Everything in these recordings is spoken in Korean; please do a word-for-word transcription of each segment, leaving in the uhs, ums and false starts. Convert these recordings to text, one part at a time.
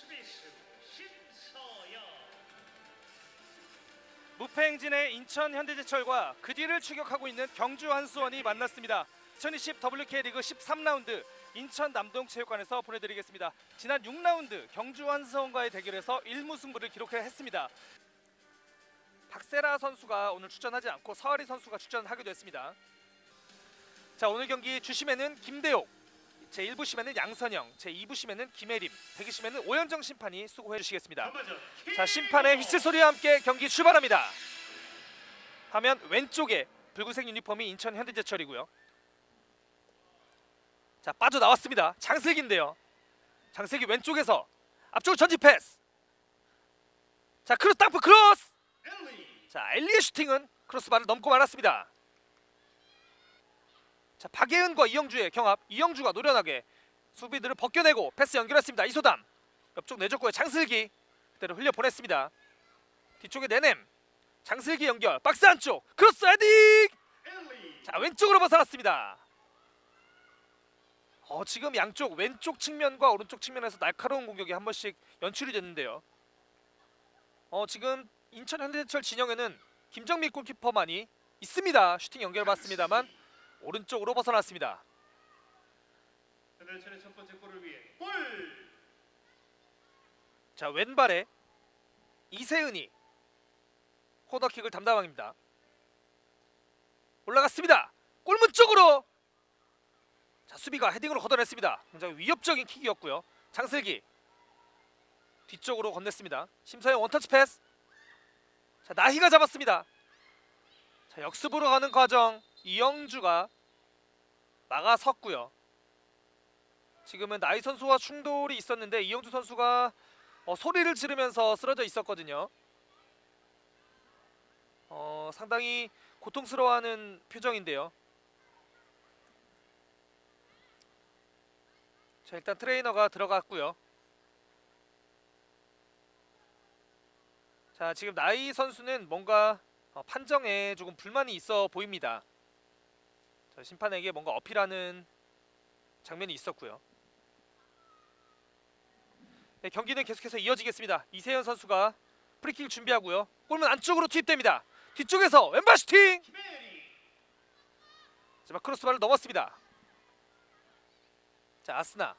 무패 행진의 인천 현대제철과 그 뒤를 추격하고 있는 경주 한수원이 만났습니다. 이천이십 더블유케이 리그 십삼 라운드 인천 남동체육관에서 보내드리겠습니다. 지난 육 라운드 경주 한수원과의 대결에서 일 무 승부를 기록했습니다. 박세라 선수가 오늘 출전하지 않고 서아리 선수가 출전하기도 했습니다. 자, 오늘 경기 주심에는 김대옥, 제일 부 심에는 양선영, 제이 부 심에는 김혜림, 대기 심에는 오현정 심판이 수고해 주시겠습니다. 자, 심판의 휘슬 소리와 함께 경기 출발합니다. 화면 왼쪽에 붉은색 유니폼이 인천 현대제철이고요. 자, 빠져나왔습니다. 장슬기인데요. 장슬기 왼쪽에서 앞쪽으로 전진 패스. 자, 크로스 땅프 크로스. 자, 엘리의 슈팅은 크로스바를 넘고 말았습니다. 자, 박예은과 이영주의 경합. 이영주가 노련하게 수비들을 벗겨내고 패스 연결했습니다. 이소담 옆쪽 내줬고요. 장슬기 그대로 흘려보냈습니다. 뒤쪽에 내냄. 장슬기 연결. 박스 안쪽 크로스 헤딩. 자, 왼쪽으로 벗어났습니다. 어, 지금 양쪽 왼쪽 측면과 오른쪽 측면에서 날카로운 공격이 한 번씩 연출이 됐는데요. 어, 지금 인천 현대제철 진영에는 김정민 골키퍼만이 있습니다. 슈팅 연결받습니다만 오른쪽으로 벗어났습니다. 현대제철의 첫 번째 골을 위해 골! 자, 왼발에 이세은이 코너킥을 담당합니다. 올라갔습니다. 골문 쪽으로. 자, 수비가 헤딩으로 걷어냈습니다. 굉장히 위협적인 킥이었고요. 장슬기 뒤쪽으로 건넸습니다. 심사영 원터치 패스. 자, 나희가 잡았습니다. 자, 역습으로 가는 과정 이영주가 막아섰고요. 지금은 나희 선수와 충돌이 있었는데 이영주 선수가 어, 소리를 지르면서 쓰러져 있었거든요. 어, 상당히 고통스러워하는 표정인데요. 자, 일단 트레이너가 들어갔고요. 자, 지금 나희 선수는 뭔가 어, 판정에 조금 불만이 있어 보입니다. 자, 심판에게 뭔가 어필하는 장면이 있었고요. 네, 경기는 계속해서 이어지겠습니다. 이세현 선수가 프리킥 준비하고요. 골문 안쪽으로 투입됩니다. 뒤쪽에서 왼발 슈팅. 자, 크로스바를 넘었습니다. 자, 아스나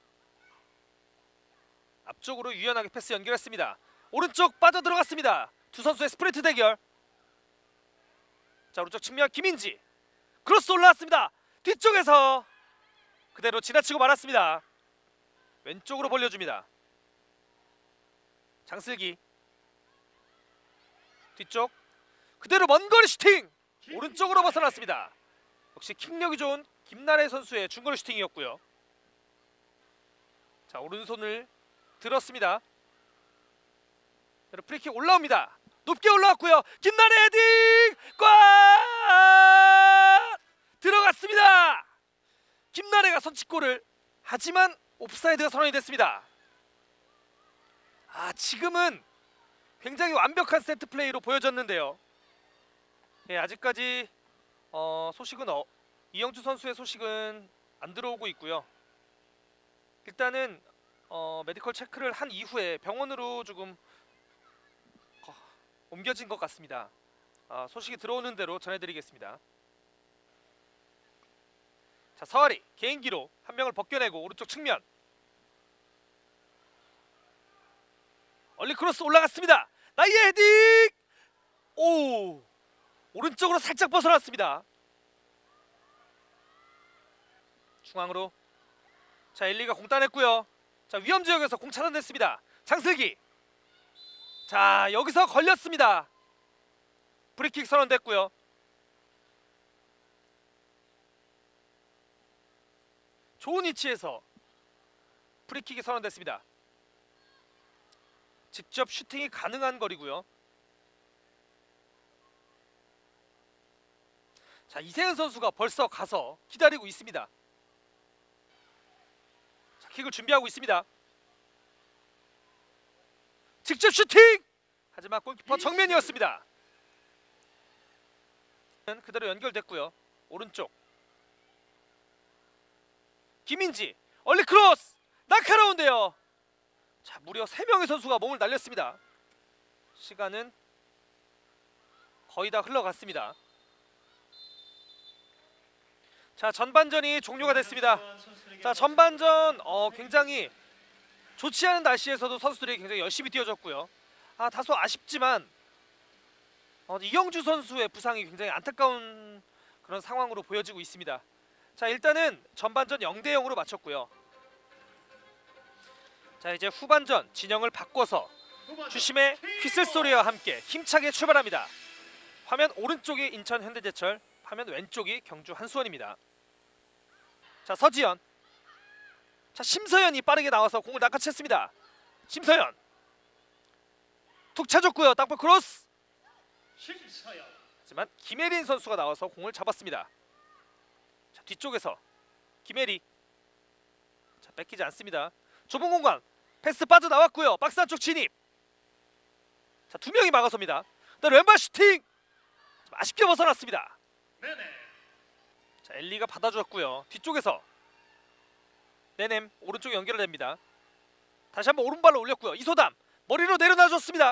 앞쪽으로 유연하게 패스 연결했습니다. 오른쪽 빠져 들어갔습니다. 두 선수의 스프린트 대결. 자, 오른쪽 측면 김인지 크로스 올라왔습니다. 뒤쪽에서 그대로 지나치고 말았습니다. 왼쪽으로 벌려줍니다. 장슬기 뒤쪽 그대로 먼 거리 슈팅. 오른쪽으로 벗어났습니다. 역시 킥력이 좋은 김나래 선수의 중거리 슈팅이었고요. 자, 오른손을 들었습니다. 프리킥 올라옵니다. 높게 올라왔고요. 김나래 헤딩! 골! 들어갔습니다. 김나래가 선취골을. 하지만 옵사이드가 선언이 됐습니다. 아, 지금은 굉장히 완벽한 세트 플레이로 보여졌는데요. 예, 아직까지 어, 소식은 어, 이영주 선수의 소식은 안 들어오고 있고요. 일단은 어, 메디컬 체크를 한 이후에 병원으로 조금 어, 옮겨진 것 같습니다. 어, 소식이 들어오는 대로 전해드리겠습니다. 자, 서아리 개인기로 한 명을 벗겨내고 오른쪽 측면 얼리 크로스 올라갔습니다. 나이의 헤딩! 오! 오른쪽으로 살짝 벗어났습니다. 중앙으로. 자, 엘리가 공 따냈고요. 자, 위험 지역에서 공 차단됐습니다. 장슬기. 자, 여기서 걸렸습니다. 프리킥 선언됐고요. 좋은 위치에서 프리킥이 선언됐습니다. 직접 슈팅이 가능한 거리고요. 자, 이세현 선수가 벌써 가서 기다리고 있습니다. 자, 킥을 준비하고 있습니다. 직접 슈팅! 하지만 골키퍼 정면이었습니다. 그대로 연결됐고요. 오른쪽 김인지 얼리 크로스! 날카로운데요. 자, 무려 세 명의 선수가 몸을 날렸습니다. 시간은 거의 다 흘러갔습니다. 자, 전반전이 종료가 됐습니다. 자, 전반전 어, 굉장히 좋지 않은 날씨에서도 선수들이 굉장히 열심히 뛰어줬고요. 아, 다소 아쉽지만 어, 이영주 선수의 부상이 굉장히 안타까운 그런 상황으로 보여지고 있습니다. 자, 일단은 전반전 영 대 영으로 마쳤고요. 자, 이제 후반전 진영을 바꿔서 주심의 휘슬 소리와 함께 힘차게 출발합니다. 화면 오른쪽이 인천 현대제철, 화면 왼쪽이 경주 한수원입니다. 자, 서지현. 자, 심서연이 빠르게 나와서 공을 낚아챘습니다. 심서연 툭 차줬고요. 땅볼 크로스. 심서연. 하지만 김혜린 선수가 나와서 공을 잡았습니다. 자, 뒤쪽에서 김혜리. 자, 뺏기지 않습니다. 좁은 공간 패스 빠져나왔고요. 박스 안쪽 진입. 자, 두 명이 막아섭니다. 또 왼발 슈팅. 좀 아쉽게 벗어났습니다. 네네. 자, 엘리가 받아줬고요. 뒤쪽에서 네넴 오른쪽 연결됩니다. 다시 한번 오른발로 올렸고요. 이소담 머리로 내려놔줬습니다.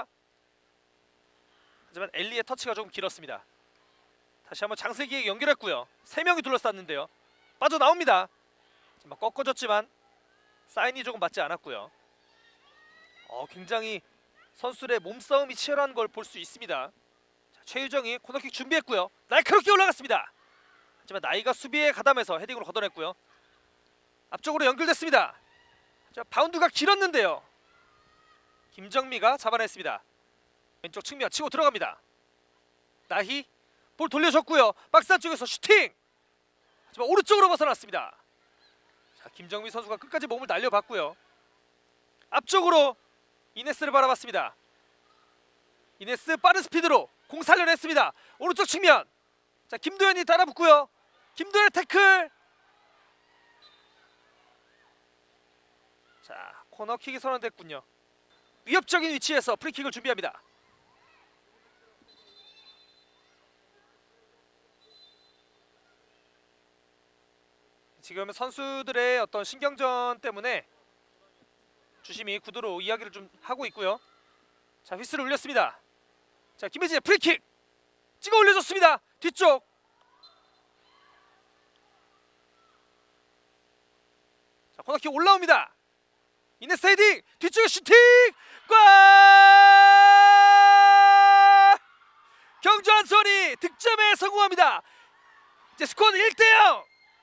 하지만 엘리의 터치가 조금 길었습니다. 다시 한번 장슬기에게 연결했고요. 세 명이 둘러쌌는데요. 빠져나옵니다. 막 꺾어졌지만 사인이 조금 맞지 않았고요. 어, 굉장히 선수들의 몸싸움이 치열한 걸 볼 수 있습니다. 자, 최유정이 코너킥 준비했고요. 날카롭게 올라갔습니다. 하지만 나이가 수비에 가담해서 헤딩으로 걷어냈고요. 앞쪽으로 연결됐습니다. 자, 바운드가 길었는데요. 김정미가 잡아냈습니다. 왼쪽 측면 치고 들어갑니다. 나희 볼 돌려줬고요. 박스 안쪽에서 슈팅. 하지만 오른쪽으로 벗어났습니다. 자, 김정미 선수가 끝까지 몸을 날려봤고요. 앞쪽으로 이네스를 바라봤습니다. 이네스 빠른 스피드로 공 살려냈습니다. 오른쪽 측면. 자, 김도현이 따라붙고요. 김도현의 태클. 자, 코너킥이 선언됐군요. 위협적인 위치에서 프리킥을 준비합니다. 지금 선수들의 어떤 신경전 때문에 주심이 구두로 이야기를 좀 하고 있고요. 자, 휘슬을 울렸습니다. 자, 김혜진의 프리킥 찍어 올려줬습니다. 뒤쪽. 자, 코너킥 올라옵니다. 이네스 헤딩 뒤쪽에 슈팅. 골! 경주 한수원이 득점에 성공합니다. 이제 스코어는 일 대 영.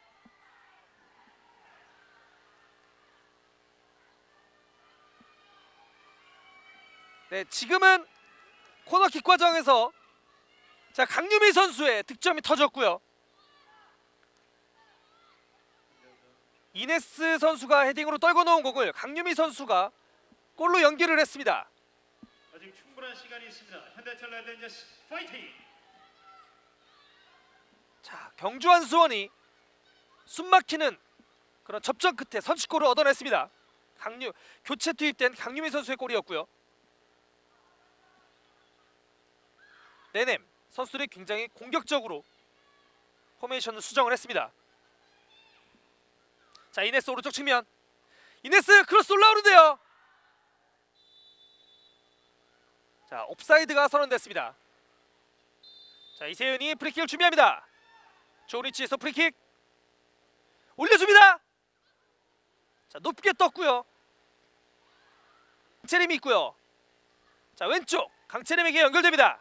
네, 지금은 코너킥 과정에서 자, 강유미 선수의 득점이 터졌고요. 이네스 선수가 헤딩으로 떨궈 놓은 공을 강유미 선수가 골로 연결을 했습니다. 아직 충분한 시간이 있습니다. 현대철 레드엔저스 파이팅. 자, 경주 한수원이 숨막히는 그런 접전 끝에 선취골을 얻어냈습니다. 강유 교체 투입된 강유미 선수의 골이었고요. 네넴 선수들이 굉장히 공격적으로 포메이션을 수정을 했습니다. 자, 이네스 오른쪽 측면. 이네스 크로스 올라오는데요. 자, 옵사이드가 선언됐습니다. 자, 이세윤이 프리킥을 준비합니다. 좋은 위치에서 프리킥 올려줍니다. 자, 높게 떴고요. 강채림이 있고요. 자, 왼쪽 강채림에게 연결됩니다.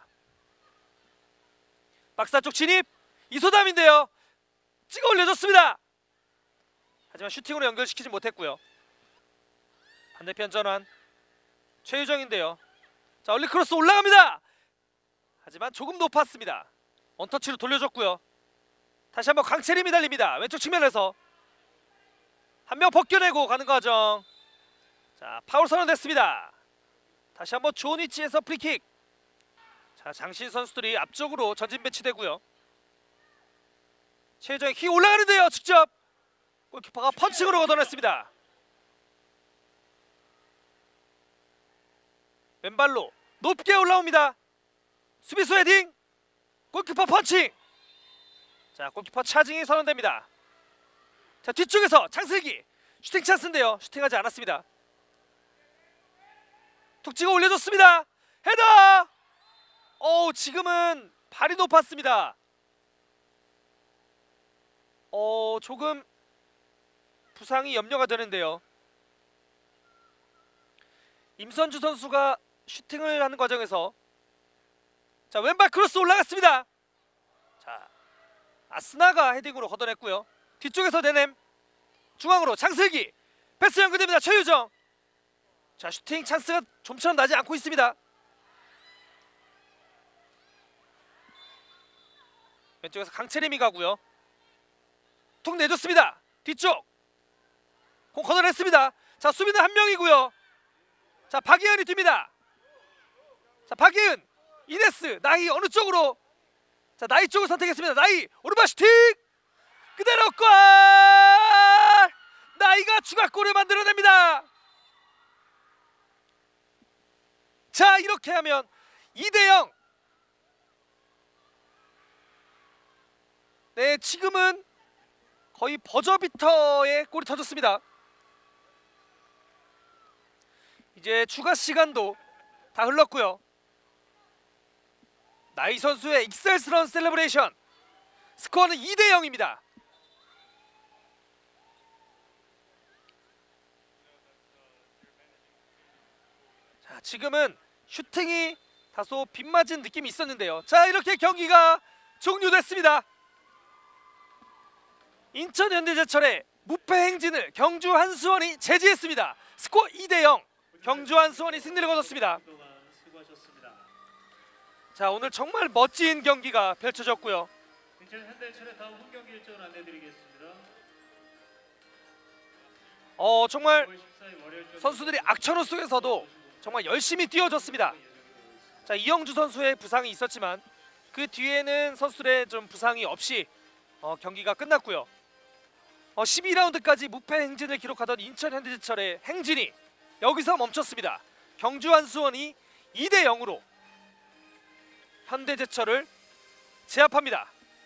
박스 안쪽 진입. 이소담인데요. 찍어 올려줬습니다. 하지만 슈팅으로 연결시키지 못했고요. 반대편 전환 최유정인데요. 자, 얼리 크로스 올라갑니다. 하지만 조금 높았습니다. 원터치로 돌려줬고요. 다시 한번 강채림이 달립니다. 왼쪽 측면에서 한 명 벗겨내고 가는 과정. 자, 파울 선언됐습니다. 다시 한번 좋은 위치에서 프리킥. 자, 장신 선수들이 앞쪽으로 전진 배치되고요. 최유정이 킥 올라가는데요. 직접 골키퍼가 펀칭으로 걷어냈습니다. 왼발로 높게 올라옵니다. 수비수 헤딩. 골키퍼 펀칭. 자, 골키퍼 차징이 선언됩니다. 자, 뒤쪽에서 장슬기 슈팅 찬스인데요. 슈팅하지 않았습니다. 툭 찍어 올려줬습니다. 헤더. 어 지금은 발이 높았습니다. 어 조금 부상이 염려가 되는데요. 임선주 선수가 슈팅을 하는 과정에서 자 왼발 크로스 올라갔습니다. 자 아스나가 헤딩으로 걷어냈고요. 뒤쪽에서 내냄 중앙으로 장슬기 패스 연결됩니다. 최유정. 자 슈팅 찬스가 좀처럼 나지 않고 있습니다. 왼쪽에서 강채림이 가고요. 툭 내줬습니다. 뒤쪽 공 걷어냈습니다. 자 수비는 한 명이고요. 자 박예은이 뜁니다. 자 박예은 이네스 나이 어느 쪽으로 자 나이 쪽을 선택했습니다. 나이 오른발 슈팅 그대로 골. 나이가 추가골을 만들어냅니다. 자 이렇게 하면 이 대 영. 네 지금은 거의 버저비터의 골이 터졌습니다. 이제 추가 시간도 다 흘렀고요. 나이 선수의 익살스러운 셀레브레이션. 스코어는 이 대 영입니다. 자 지금은 슈팅이 다소 빗맞은 느낌이 있었는데요. 자 이렇게 경기가 종료됐습니다. 인천 현대제철의 무패 행진을 경주 한수원이 제지했습니다. 스코어 이 대 영. 경주 한수원이 승리를 거뒀습니다. 수고하셨습니다. 자 오늘 정말 멋진 경기가 펼쳐졌고요. 인천 현대철의 다음 홈 경기 일정을 안내드리겠습니다. 어 정말 오월 십사일 월요일 선수들이 악천후 속에서도 정말 열심히 뛰어줬습니다. 자 이영주 선수의 부상이 있었지만 그 뒤에는 선수들의 좀 부상이 없이 어, 경기가 끝났고요. 어, 십이 라운드까지 무패 행진을 기록하던 인천 현대제철의 행진이 여기서 멈췄습니다. 경주 한수원이 이 대 영으로 현대제철을 제압합니다.